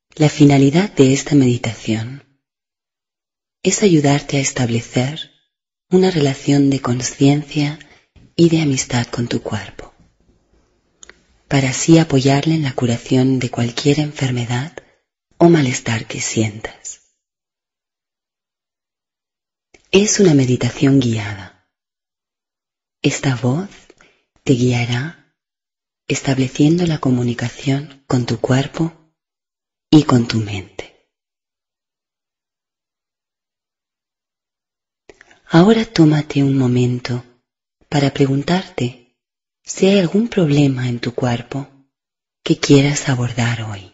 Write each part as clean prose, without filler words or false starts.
La finalidad de esta meditación es ayudarte a establecer una relación de conciencia y de amistad con tu cuerpo, para así apoyarle en la curación de cualquier enfermedad o malestar que sientas. Es una meditación guiada. Esta voz te guiará estableciendo la comunicación con tu cuerpo y con tu mente. Ahora tómate un momento para preguntarte si hay algún problema en tu cuerpo que quieras abordar hoy.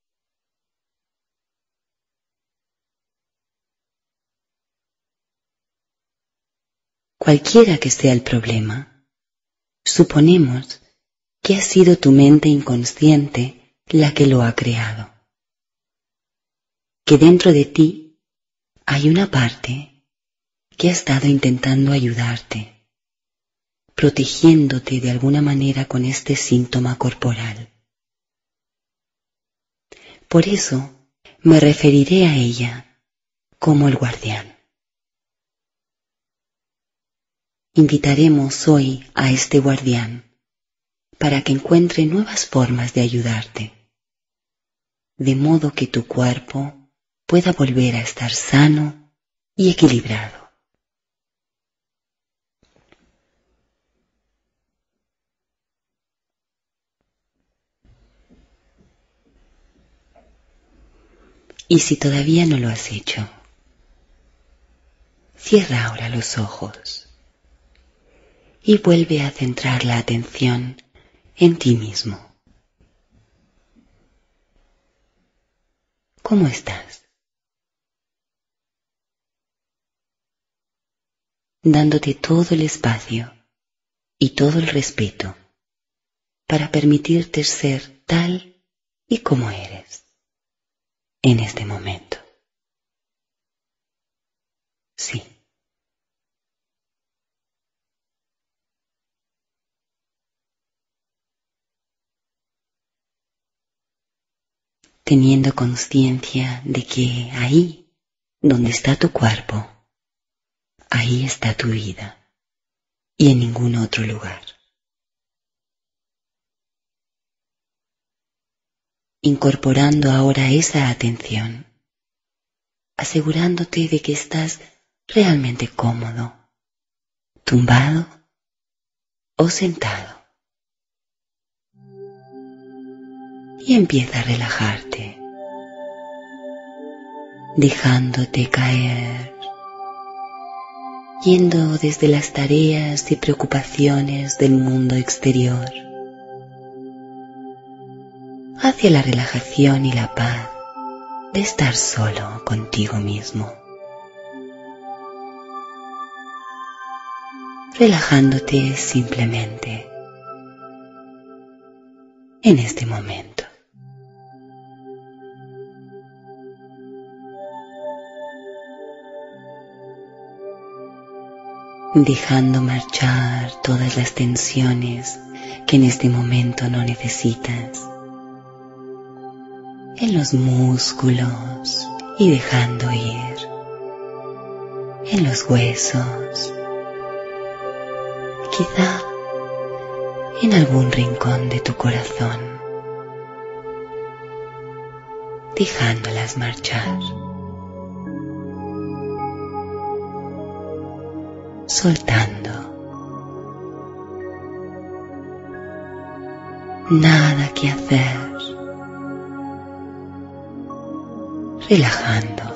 Cualquiera que sea el problema, suponemos que ha sido tu mente inconsciente la que lo ha creado, que dentro de ti hay una parte que ha estado intentando ayudarte, protegiéndote de alguna manera con este síntoma corporal. Por eso me referiré a ella como el guardián. Invitaremos hoy a este guardián para que encuentre nuevas formas de ayudarte, de modo que tu cuerpo pueda volver a estar sano y equilibrado. Y si todavía no lo has hecho, cierra ahora los ojos y vuelve a centrar la atención en ti mismo. ¿Cómo estás? Dándote todo el espacio y todo el respeto para permitirte ser tal y como eres en este momento. Sí. Teniendo conciencia de que ahí, donde está tu cuerpo, ahí está tu vida y en ningún otro lugar. Incorporando ahora esa atención, asegurándote de que estás realmente cómodo, tumbado o sentado. Y empieza a relajarte, dejándote caer, yendo desde las tareas y preocupaciones del mundo exterior hacia la relajación y la paz de estar solo contigo mismo. Relajándote simplemente en este momento. Dejando marchar todas las tensiones que en este momento no necesitas en los músculos y dejando ir en los huesos, quizá en algún rincón de tu corazón, dejándolas marchar, soltando. Nada que hacer, relajando.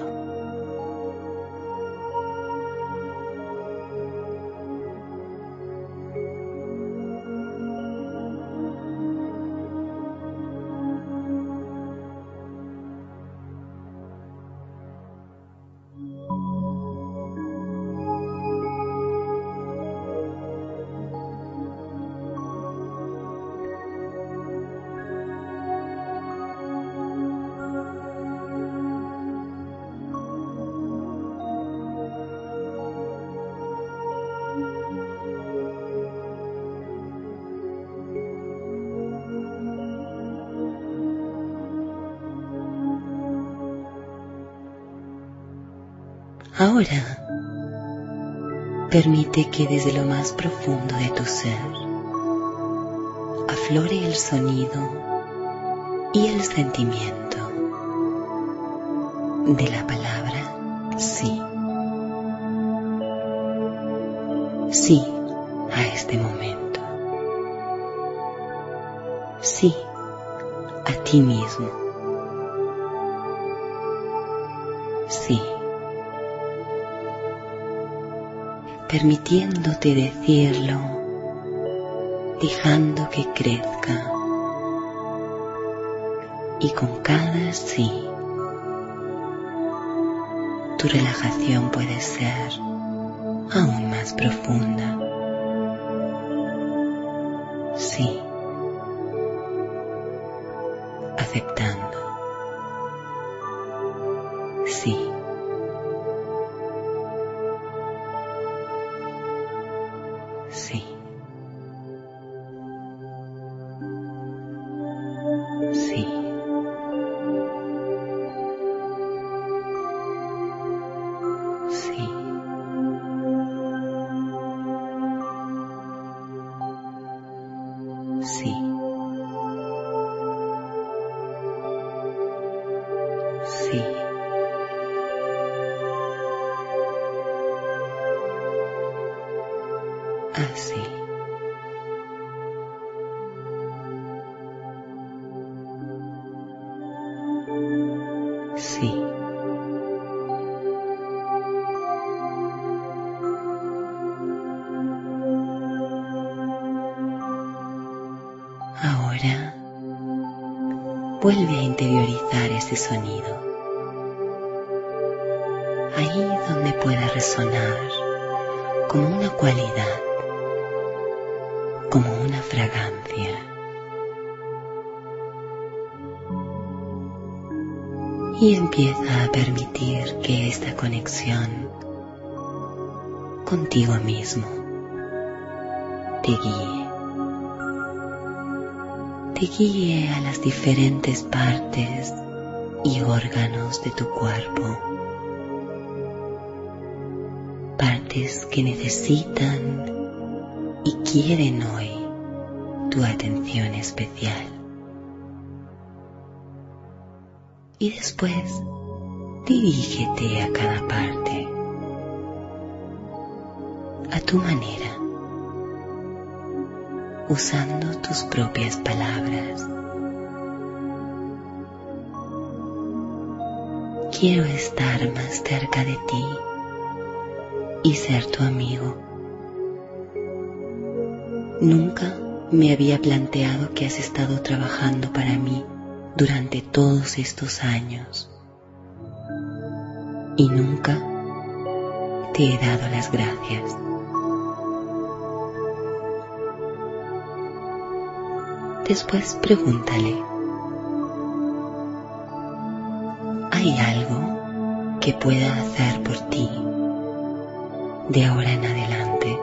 Ahora, permite que desde lo más profundo de tu ser aflore el sonido y el sentimiento de la palabra sí. Sí a este momento. Sí a ti mismo. Sí. Permitiéndote decirlo, dejando que crezca. Y con cada sí, tu relajación puede ser aún más profunda. Sí. Aceptando. Sí. Sí. Sí. Sí. Sí. Sí. Así. Sí. Ahora vuelve a interiorizar ese sonido. Ahí donde pueda resonar como una cualidad, como una fragancia. Y empieza a permitir que esta conexión contigo mismo te guíe. Te guíe a las diferentes partes y órganos de tu cuerpo. Partes que necesitan y quieren hoy tu atención especial. Y después dirígete a cada parte, a tu manera, usando tus propias palabras. Quiero estar más cerca de ti y ser tu amigo. Nunca me había planteado que has estado trabajando para mí durante todos estos años y nunca te he dado las gracias. Después pregúntale, ¿hay algo que pueda hacer por ti de ahora en adelante?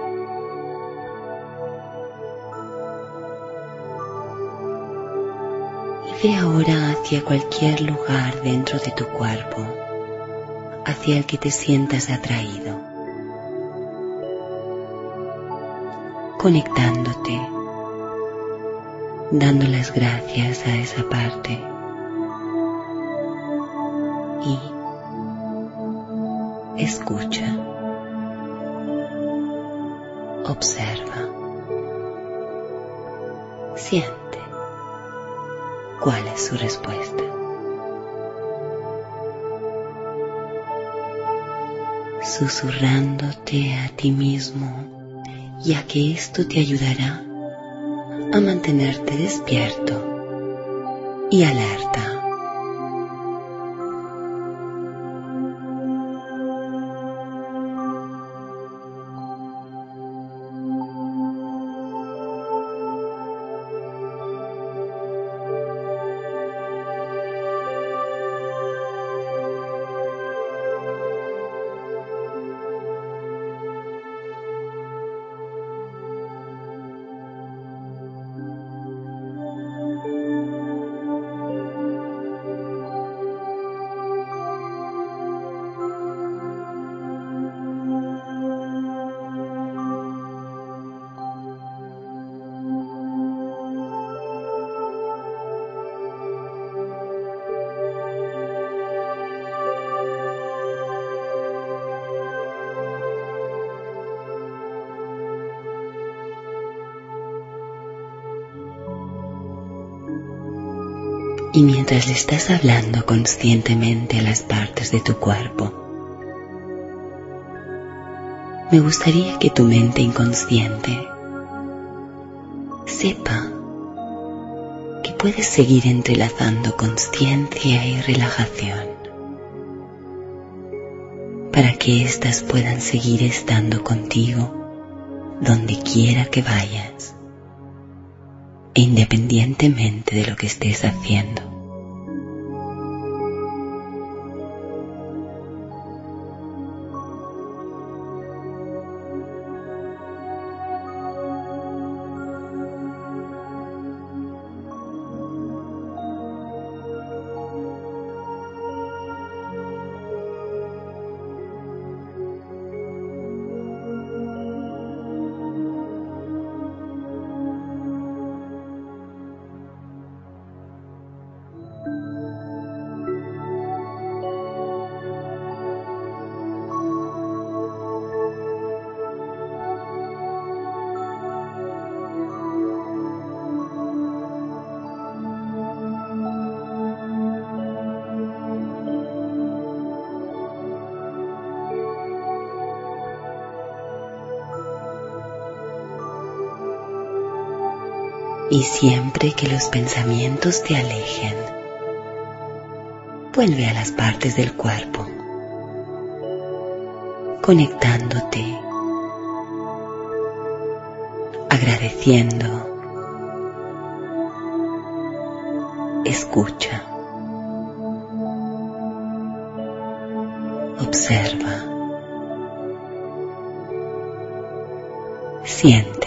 Y ve ahora hacia cualquier lugar dentro de tu cuerpo, hacia el que te sientas atraído, conectándote, dando las gracias a esa parte y escucha, observa, siente cuál es su respuesta. Susurrándote a ti mismo, ya que esto te ayudará a mantenerte despierto y alerta. Y mientras le estás hablando conscientemente a las partes de tu cuerpo, me gustaría que tu mente inconsciente sepa que puedes seguir entrelazando consciencia y relajación para que éstas puedan seguir estando contigo donde quiera que vayas e independientemente de lo que estés haciendo. Y siempre que los pensamientos te alejen, vuelve a las partes del cuerpo, conectándote, agradeciendo, escucha, observa, siente.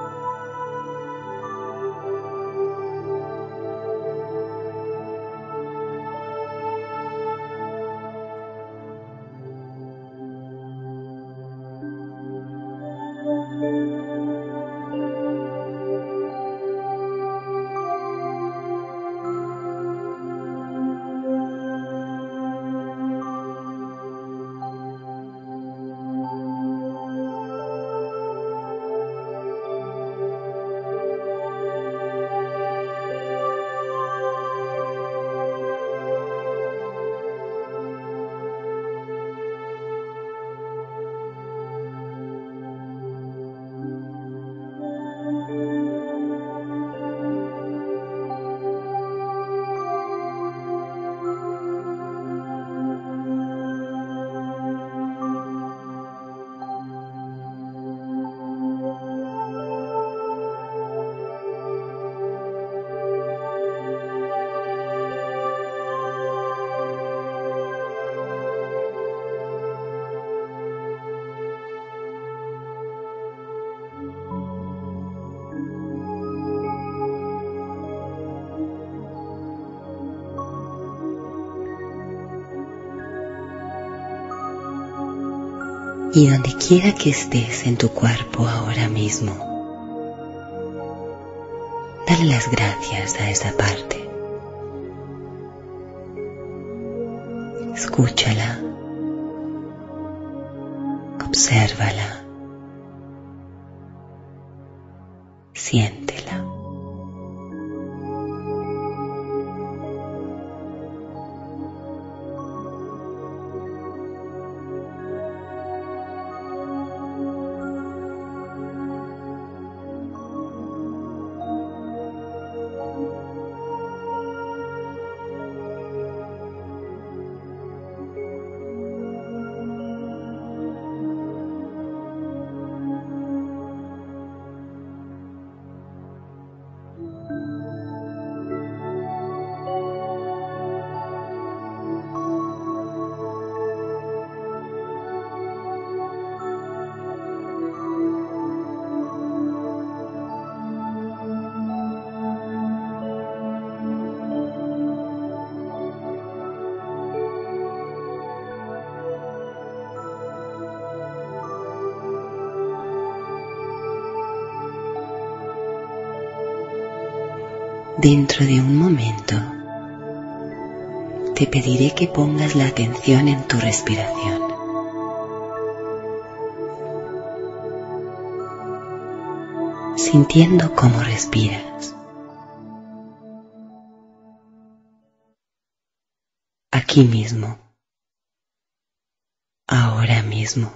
Y donde quiera que estés en tu cuerpo ahora mismo, dale las gracias a esa parte. Escúchala, obsérvala, siéntela. Dentro de un momento, te pediré que pongas la atención en tu respiración. Sintiendo cómo respiras. aquí mismo, ahora mismo.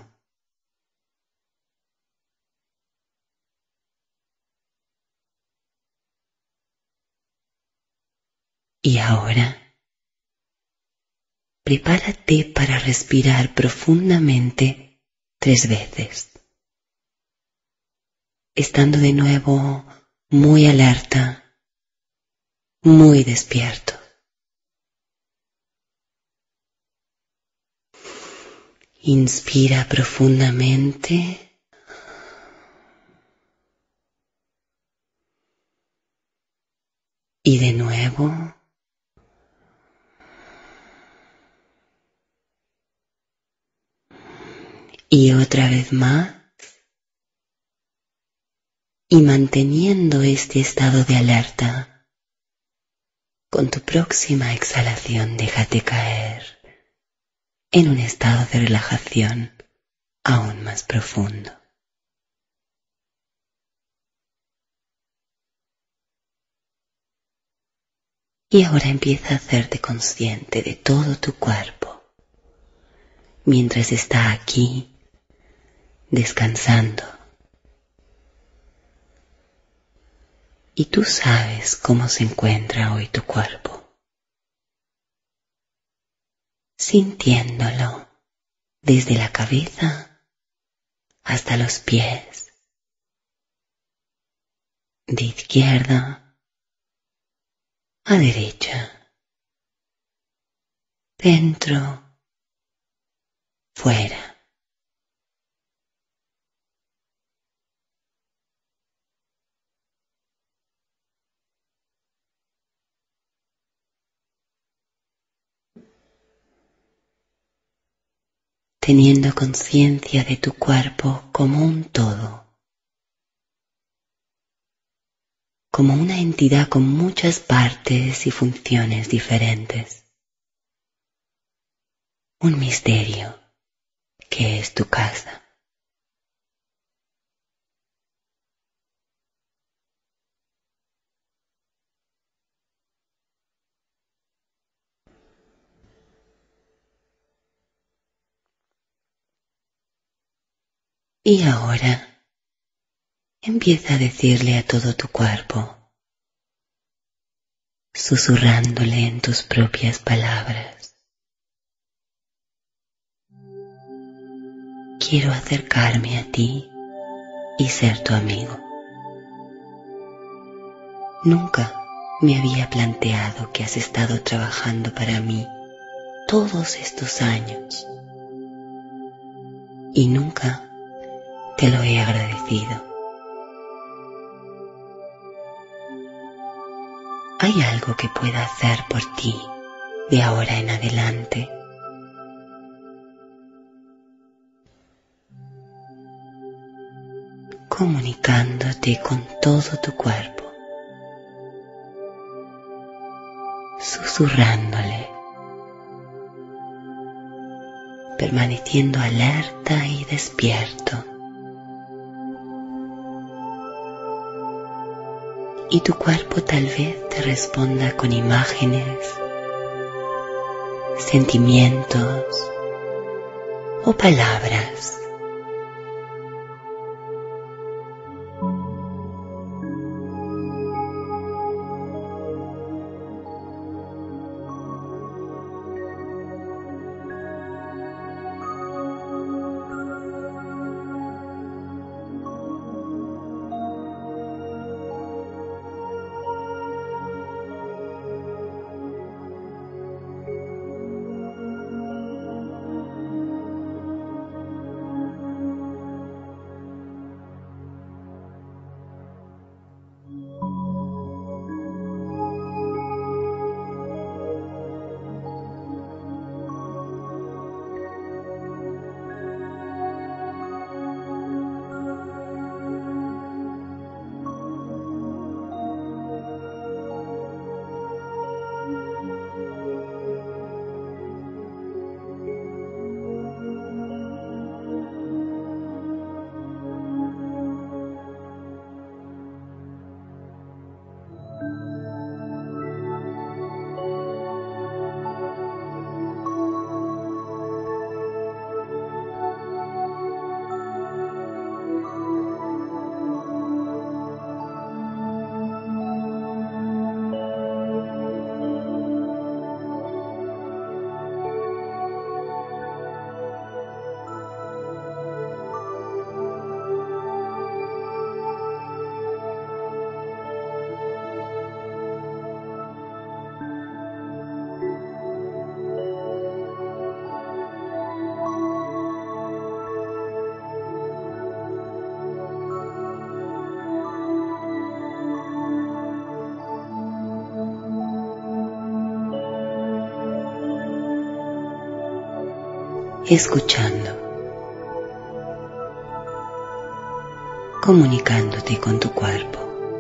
Y ahora, prepárate para respirar profundamente 3 veces, estando de nuevo muy alerta, muy despierto. Inspira profundamente y de nuevo. Y otra vez más. Y manteniendo este estado de alerta, con tu próxima exhalación déjate caer en un estado de relajación aún más profundo. Y ahora empieza a hacerte consciente de todo tu cuerpo mientras está aquí descansando. Y tú sabes cómo se encuentra hoy tu cuerpo, sintiéndolo desde la cabeza hasta los pies, de izquierda a derecha, dentro, fuera. Teniendo conciencia de tu cuerpo como un todo, como una entidad con muchas partes y funciones diferentes. Un misterio que es tu casa. Y ahora empieza a decirle a todo tu cuerpo, susurrándole en tus propias palabras: quiero acercarme a ti y ser tu amigo. Nunca me había planteado que has estado trabajando para mí todos estos años y nunca te lo he agradecido. ¿Hay algo que pueda hacer por ti de ahora en adelante? Comunicándote con todo tu cuerpo, susurrándole, permaneciendo alerta y despierto. Y tu cuerpo tal vez te responda con imágenes, sentimientos o palabras. escuchando, comunicándote con tu cuerpo.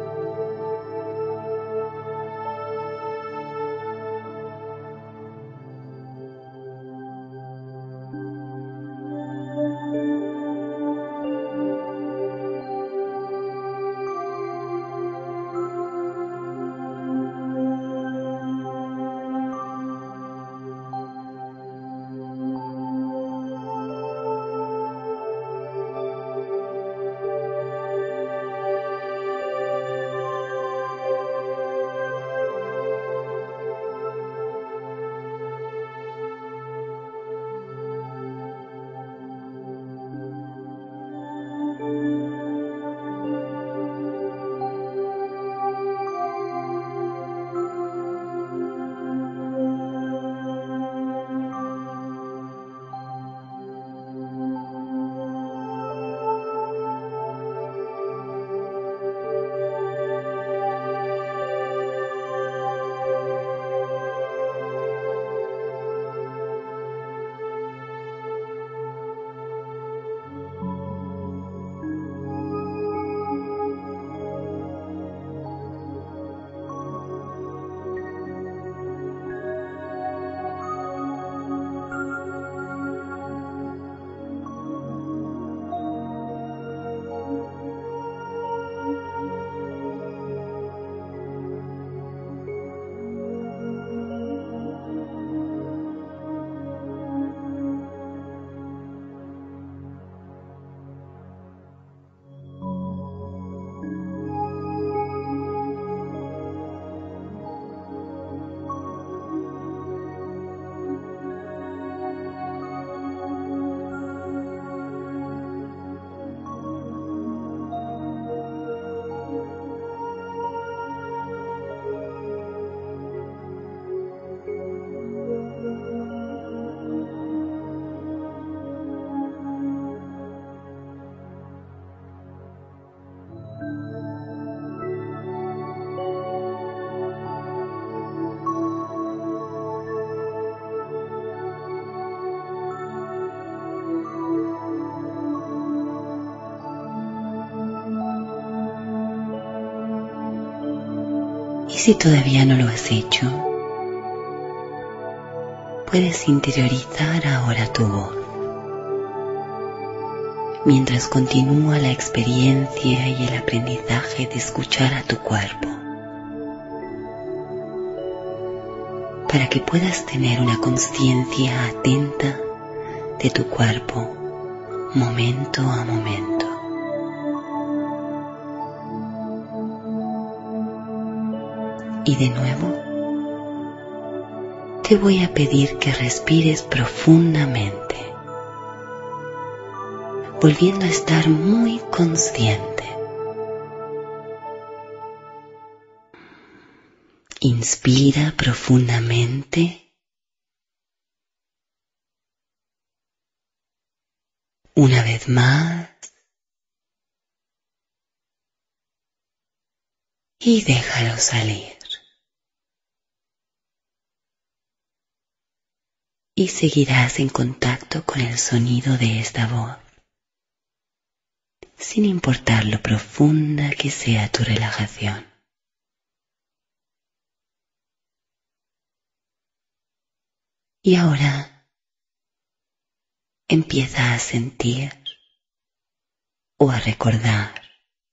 Y si todavía no lo has hecho, puedes interiorizar ahora tu voz, mientras continúa la experiencia y el aprendizaje de escuchar a tu cuerpo, para que puedas tener una conciencia atenta de tu cuerpo, momento a momento. Y de nuevo, te voy a pedir que respires profundamente, volviendo a estar muy consciente. Inspira profundamente. Una vez más. Y déjalo salir. Y seguirás en contacto con el sonido de esta voz, sin importar lo profunda que sea tu relajación. Y ahora empieza a sentir o a recordar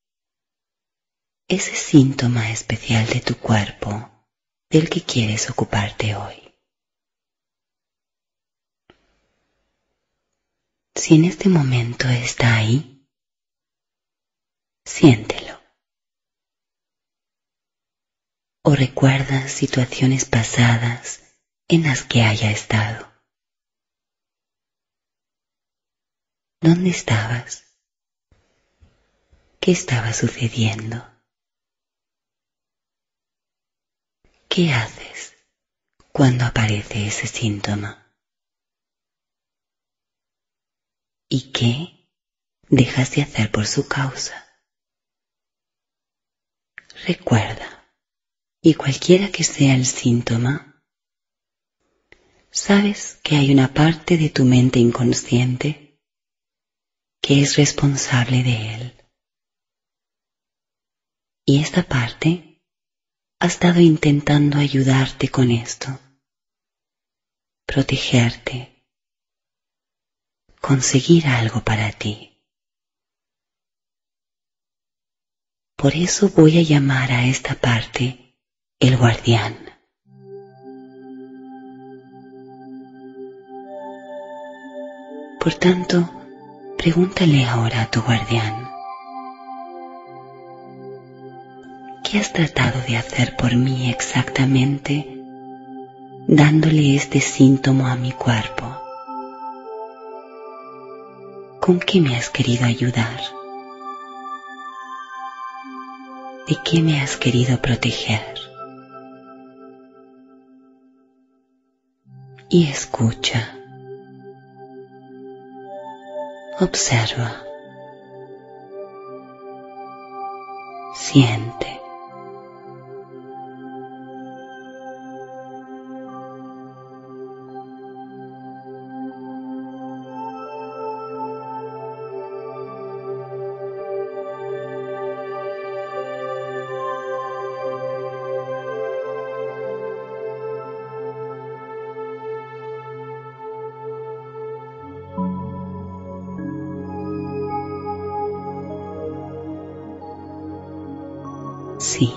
ese síntoma especial de tu cuerpo del que quieres ocuparte hoy. Si en este momento está ahí, siéntelo. O recuerda situaciones pasadas en las que haya estado. ¿Dónde estabas? ¿Qué estaba sucediendo? ¿Qué haces cuando aparece ese síntoma? ¿Y qué dejas de hacer por su causa? Recuerda, y cualquiera que sea el síntoma, sabes que hay una parte de tu mente inconsciente que es responsable de él. Y esta parte ha estado intentando ayudarte con esto, protegerte, conseguir algo para ti. Por eso voy a llamar a esta parte el guardián. Por tanto, pregúntale ahora a tu guardián: ¿qué has tratado de hacer por mí exactamente, dándole este síntoma a mi cuerpo? ¿Con qué me has querido ayudar? ¿De qué me has querido proteger? Y escucha. Observa. Siente. Sí.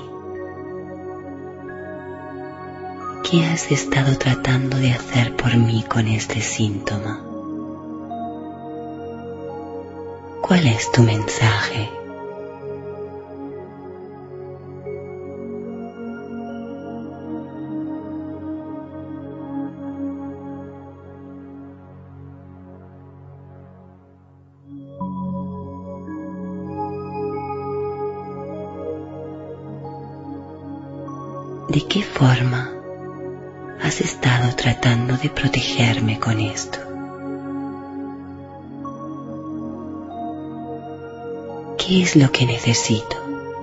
¿Qué has estado tratando de hacer por mí con este síntoma? ¿Cuál es tu mensaje? ¿De qué forma has estado tratando de protegerme con esto? ¿Qué es lo que necesito?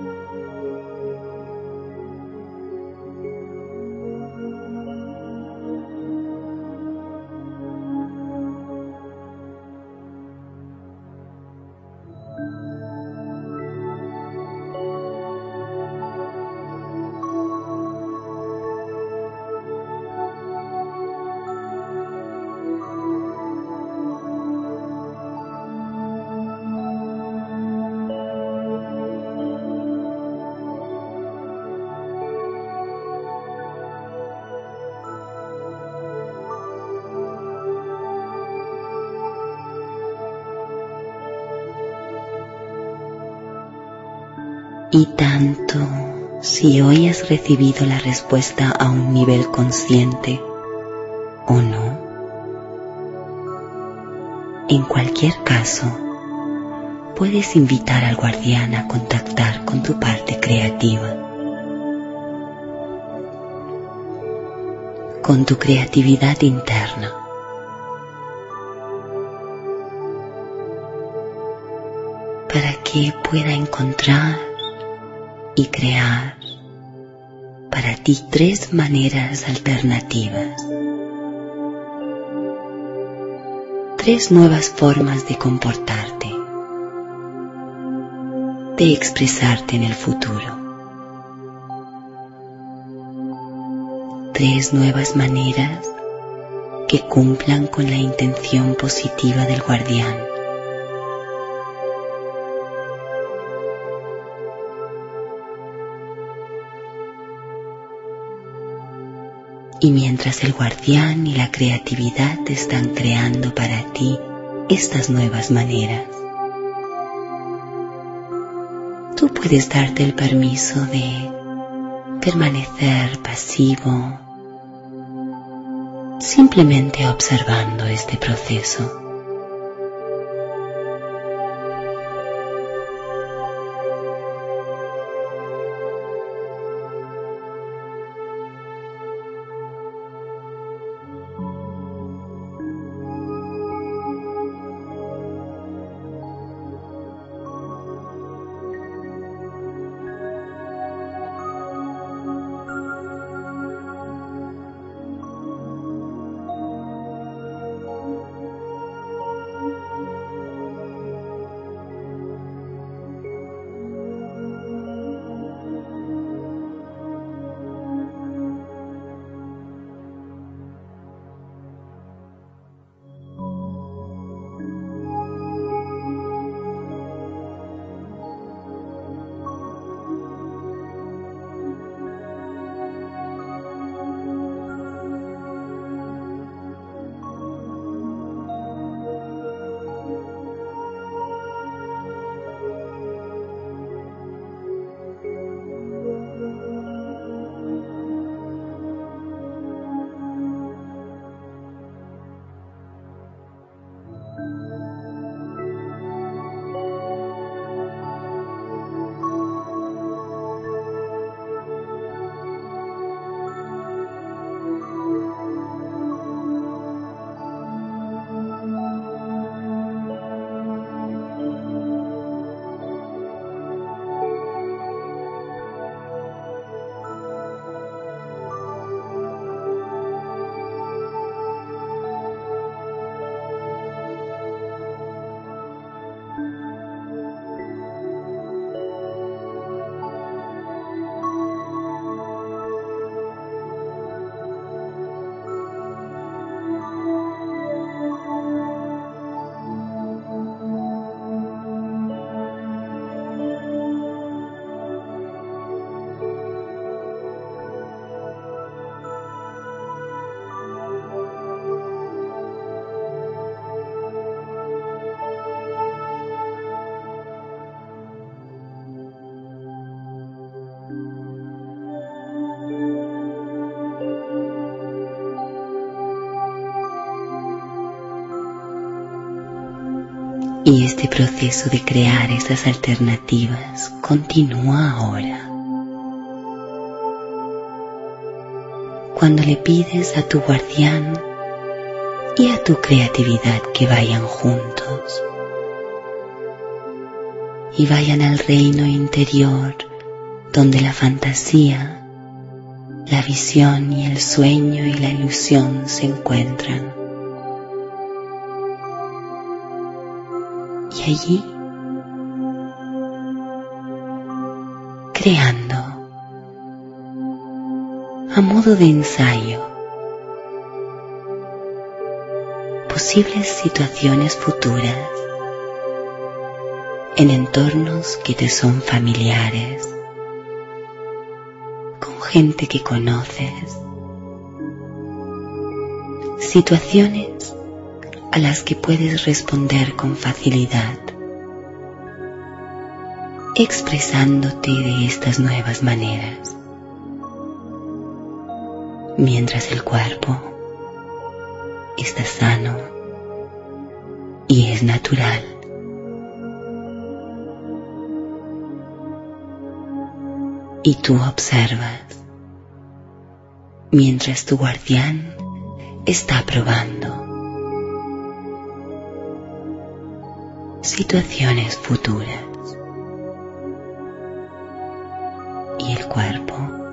Y tanto si hoy has recibido la respuesta a un nivel consciente o no. En cualquier caso, puedes invitar al guardián a contactar con tu parte creativa, con tu creatividad interna. Para que pueda encontrar y crear para ti 3 maneras alternativas, 3 nuevas formas de comportarte, de expresarte en el futuro, 3 nuevas maneras que cumplan con la intención positiva del guardián. Y mientras el guardián y la creatividad están creando para ti estas nuevas maneras, tú puedes darte el permiso de permanecer pasivo, simplemente observando este proceso. Y este proceso de crear esas alternativas continúa ahora. Cuando le pides a tu guardián y a tu creatividad que vayan juntos y vayan al reino interior donde la fantasía, la visión y el sueño y la ilusión se encuentran. Y allí, creando, a modo de ensayo, posibles situaciones futuras en entornos que te son familiares, con gente que conoces, situaciones a las que puedes responder con facilidad, expresándote de estas nuevas maneras, mientras el cuerpo está sano y es natural. Y tú observas mientras tu guardián está probando situaciones futuras y el cuerpo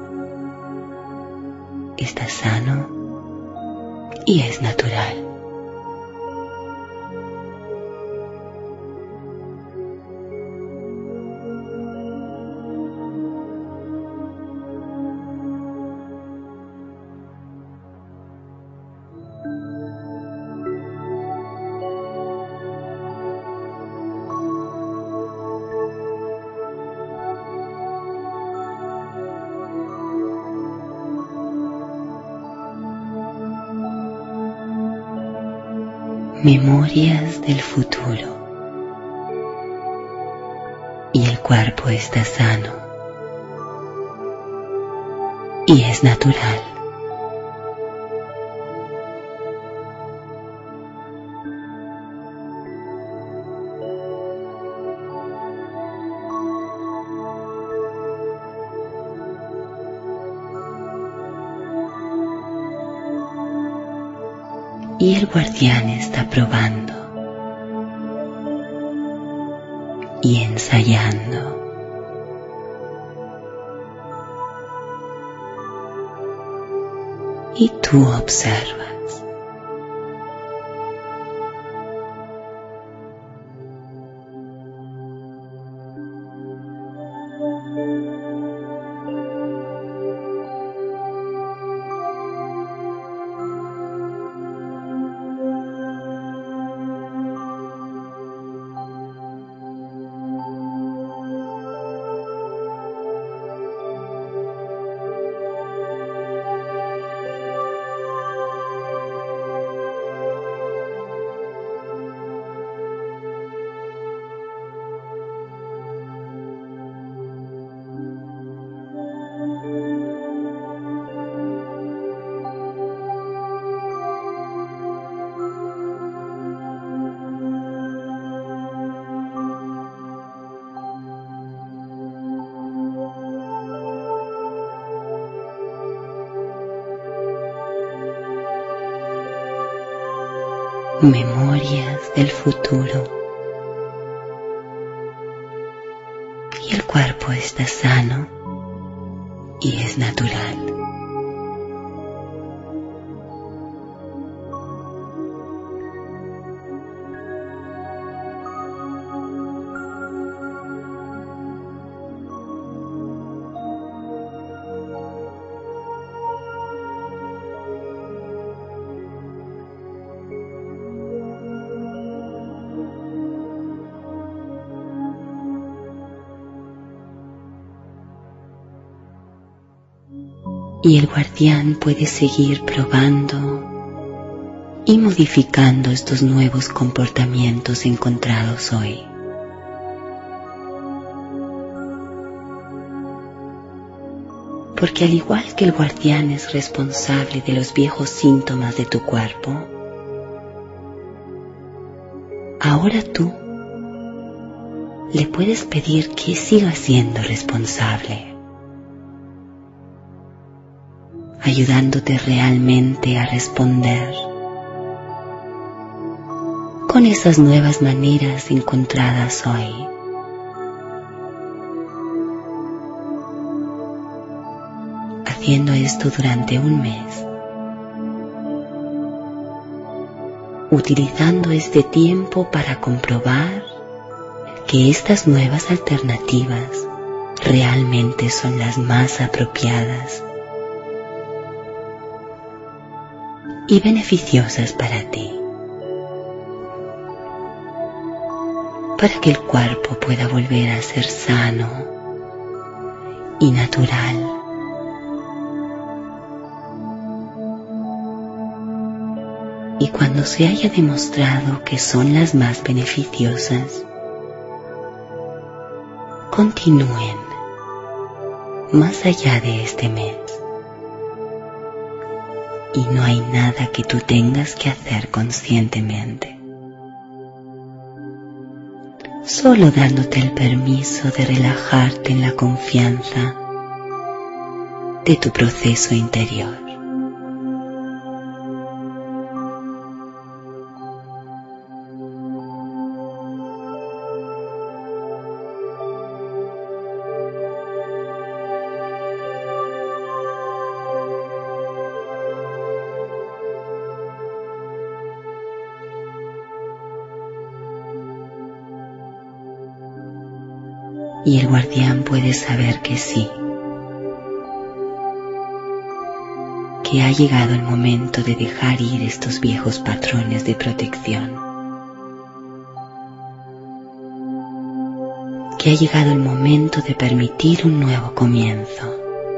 está sano y es natural. Memorias del futuro. Y el cuerpo está sano y es natural. Y el guardián está probando y ensayando. Y tú observas. Memorias del futuro. Y el cuerpo está sano y es natural. Y el guardián puede seguir probando y modificando estos nuevos comportamientos encontrados hoy. Porque al igual que el guardián es responsable de los viejos síntomas de tu cuerpo, ahora tú le puedes pedir que siga siendo responsable, ayudándote realmente a responder con esas nuevas maneras encontradas hoy. Haciendo esto durante un mes, utilizando este tiempo para comprobar que estas nuevas alternativas realmente son las más apropiadas y beneficiosas para ti, para que el cuerpo pueda volver a ser sano y natural. Y cuando se haya demostrado que son las más beneficiosas, continúen más allá de este mes. Y no hay nada que tú tengas que hacer conscientemente, solo dándote el permiso de relajarte en la confianza de tu proceso interior. Y el guardián puede saber que sí, que ha llegado el momento de dejar ir estos viejos patrones de protección, que ha llegado el momento de permitir un nuevo comienzo.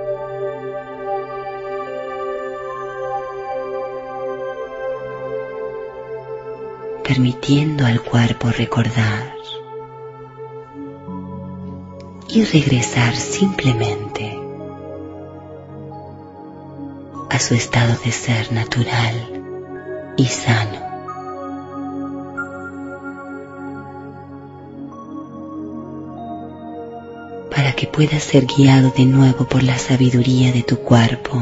Permitiendo al cuerpo recordar y regresar simplemente a su estado de ser natural y sano. Para que puedas ser guiado de nuevo por la sabiduría de tu cuerpo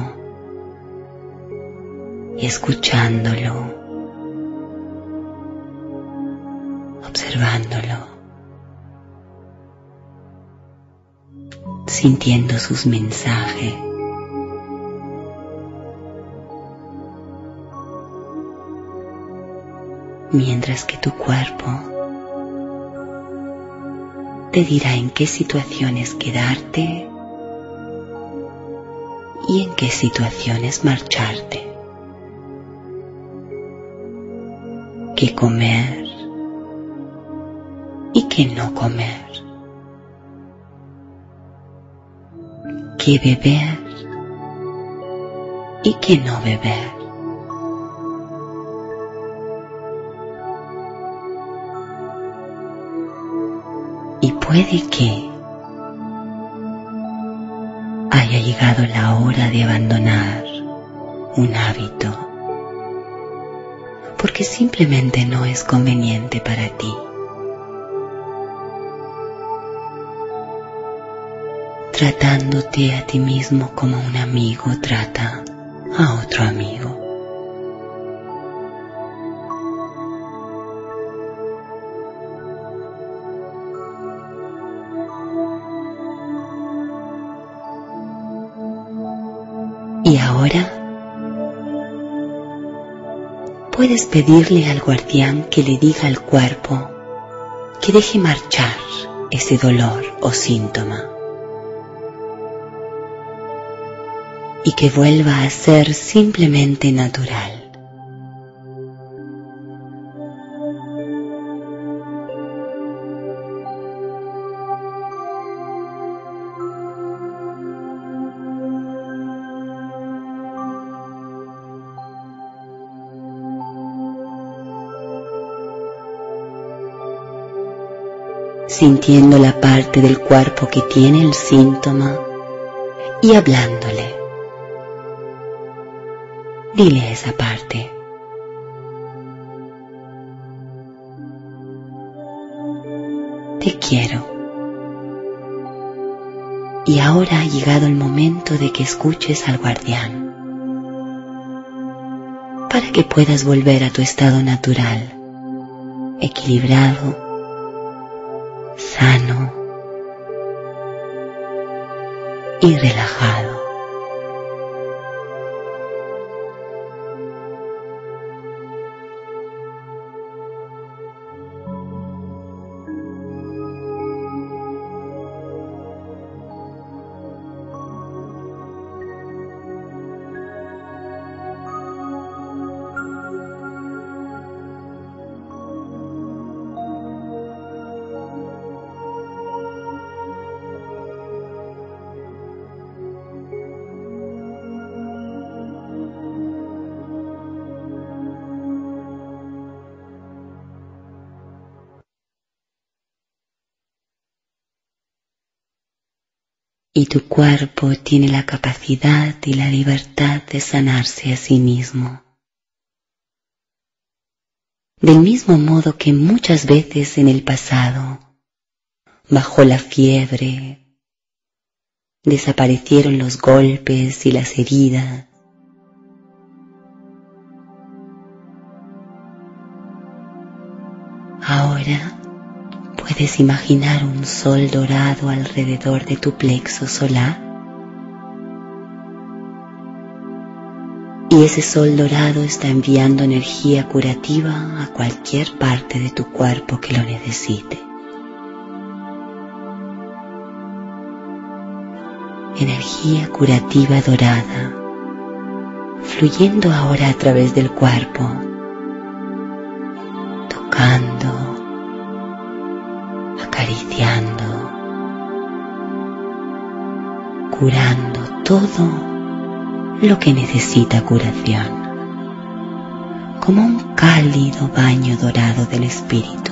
y escuchándolo, observándolo, sintiendo sus mensajes, mientras que tu cuerpo te dirá en qué situaciones quedarte y en qué situaciones marcharte, qué comer y qué no comer, qué beber y qué no beber. Y puede que haya llegado la hora de abandonar un hábito, porque simplemente no es conveniente para ti. Tratándote a ti mismo como un amigo trata a otro amigo. Y ahora puedes pedirle al guardián que le diga al cuerpo que deje marchar ese dolor o síntoma y que vuelva a ser simplemente natural. Sintiendo la parte del cuerpo que tiene el síntoma y hablándole. Dile a esa parte: te quiero. Y ahora ha llegado el momento de que escuches al guardián, para que puedas volver a tu estado natural, equilibrado, sano y relajado. Y tu cuerpo tiene la capacidad y la libertad de sanarse a sí mismo. Del mismo modo que muchas veces en el pasado, bajo la fiebre, desaparecieron los golpes y las heridas. Ahora puedes imaginar un sol dorado alrededor de tu plexo solar. Y ese sol dorado está enviando energía curativa a cualquier parte de tu cuerpo que lo necesite. Energía curativa dorada, fluyendo ahora a través del cuerpo, tocando, acariciando, curando todo lo que necesita curación, como un cálido baño dorado del espíritu.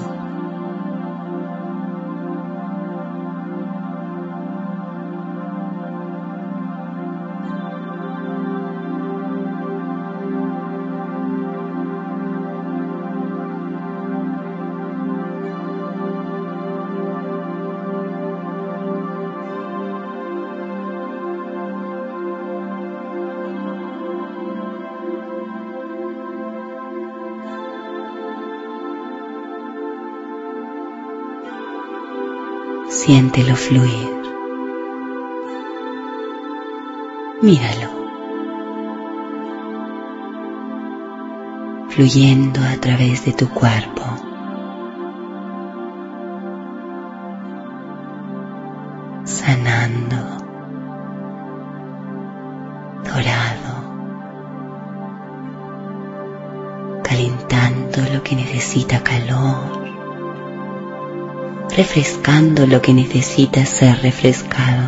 Siéntelo fluir. Míralo. Fluyendo a través de tu cuerpo. Sanando. Dorado. Calentando lo que necesita calor. Refrescando lo que necesita ser refrescado,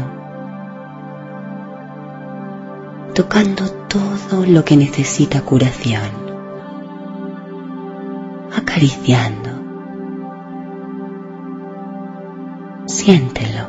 tocando todo lo que necesita curación, acariciando, siéntelo.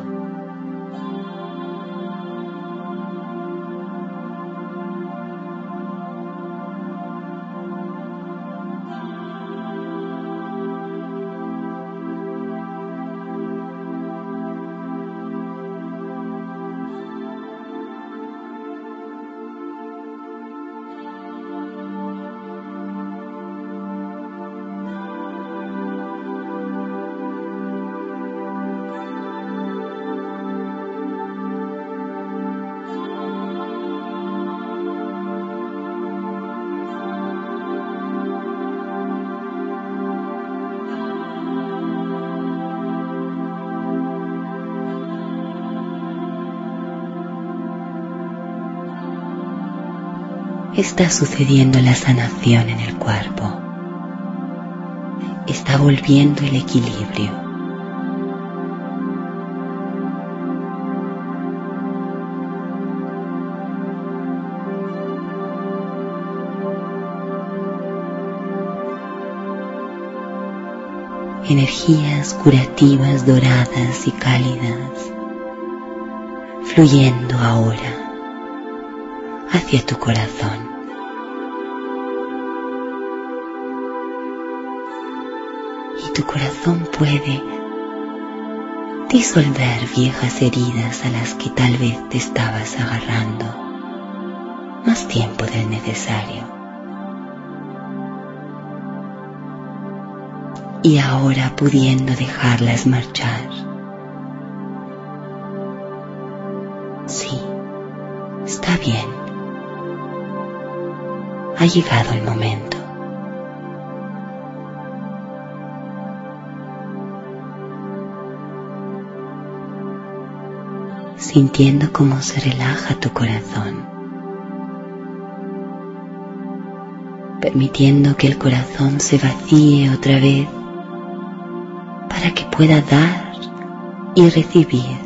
Está sucediendo la sanación en el cuerpo. Está volviendo el equilibrio. Energías curativas doradas y cálidas, fluyendo ahora hacia tu corazón. Y tu corazón puede disolver viejas heridas a las que tal vez te estabas agarrando más tiempo del necesario. Y ahora pudiendo dejarlas marchar. Sí, está bien. Ha llegado el momento. Sintiendo cómo se relaja tu corazón, permitiendo que el corazón se vacíe otra vez para que pueda dar y recibir.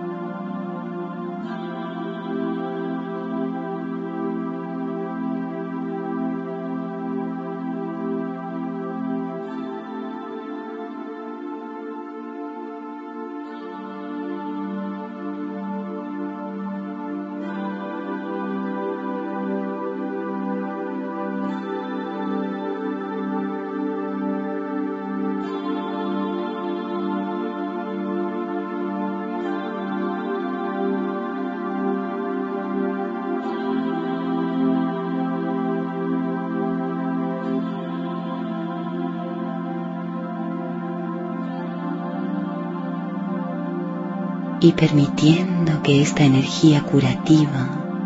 Y permitiendo que esta energía curativa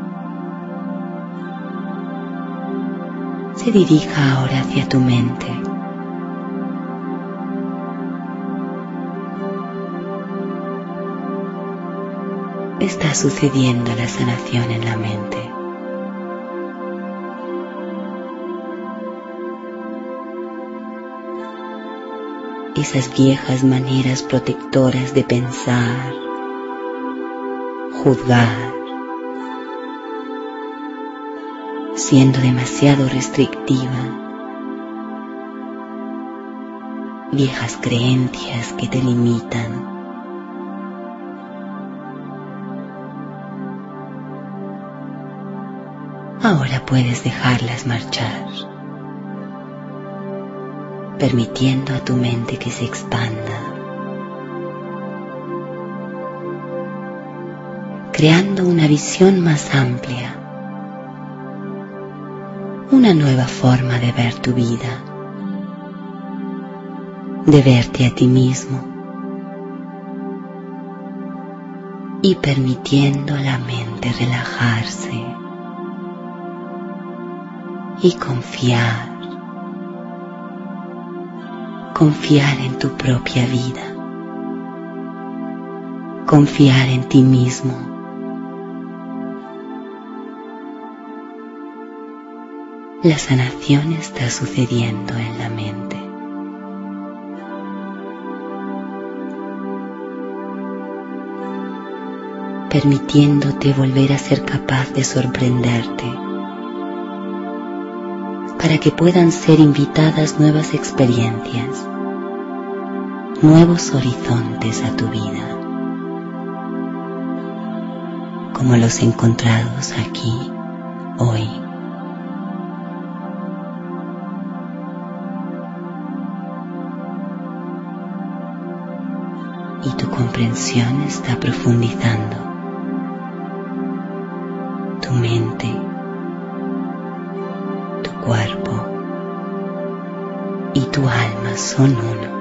se dirija ahora hacia tu mente. Está sucediendo la sanación en la mente. Esas viejas maneras protectoras de pensar, juzgar, siendo demasiado restrictiva, viejas creencias que te limitan. Ahora puedes dejarlas marchar, permitiendo a tu mente que se expanda, creando una visión más amplia, una nueva forma de ver tu vida, de verte a ti mismo y permitiendo a la mente relajarse y confiar en tu propia vida, confiar en ti mismo. La sanación está sucediendo en la mente. Permitiéndote volver a ser capaz de sorprenderte, para que puedan ser invitadas nuevas experiencias, nuevos horizontes a tu vida, como los encontrados aquí, hoy. Y tu comprensión está profundizando. Tu mente, tu cuerpo y tu alma son uno.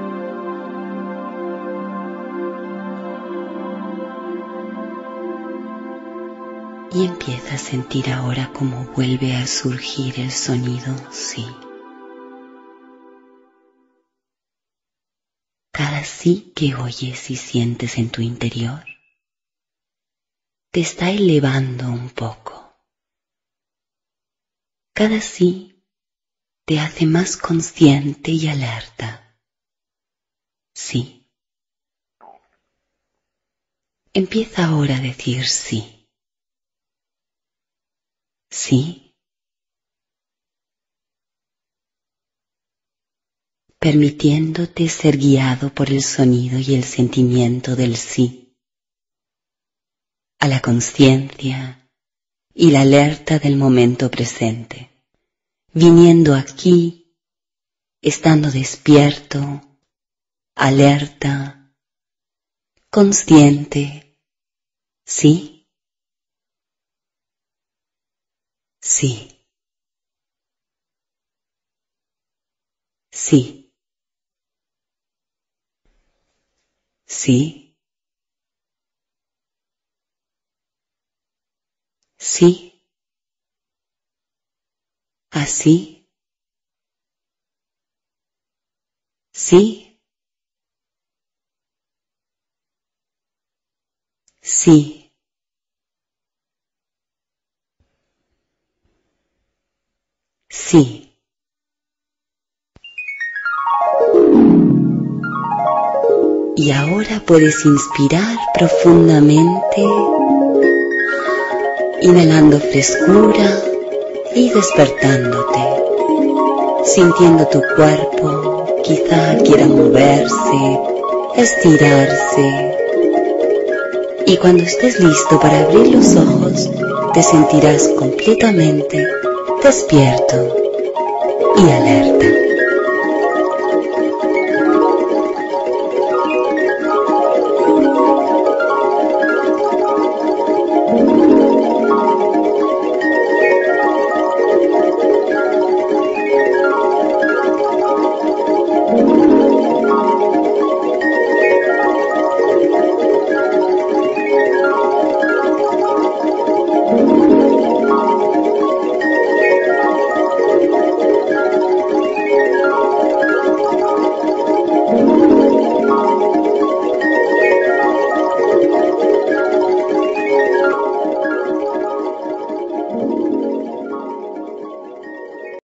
Y empieza a sentir ahora cómo vuelve a surgir el sonido sí. Cada sí que oyes y sientes en tu interior te está elevando un poco. Cada sí te hace más consciente y alerta. Sí. Empieza ahora a decir sí. Sí. Permitiéndote ser guiado por el sonido y el sentimiento del sí, a la conciencia y la alerta del momento presente, viniendo aquí, estando despierto, alerta, consciente. Sí. Sí. Sí. Sí. Sí. Así. Sí. Sí. Sí. Y ahora puedes inspirar profundamente, inhalando frescura y despertándote, sintiendo tu cuerpo, quizá quiera moverse, estirarse. Y cuando estés listo para abrir los ojos, te sentirás completamente despierto y alerta.